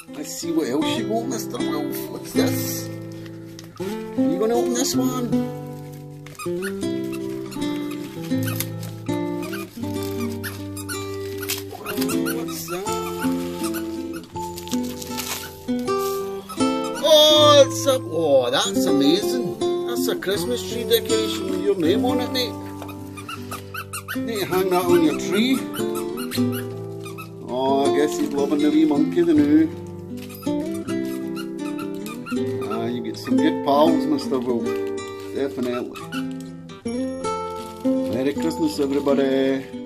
Let's see what else you want, Mr. Wolf. What's this? You gonna open this one? What's that? Oh, oh, that's amazing. That's a Christmas tree decoration with your name on it, mate. You need to hang that on your tree. Oh, I guess he's loving the wee monkey, the new. You get some good pals, Mr. Wolf. Definitely. Merry Christmas, everybody.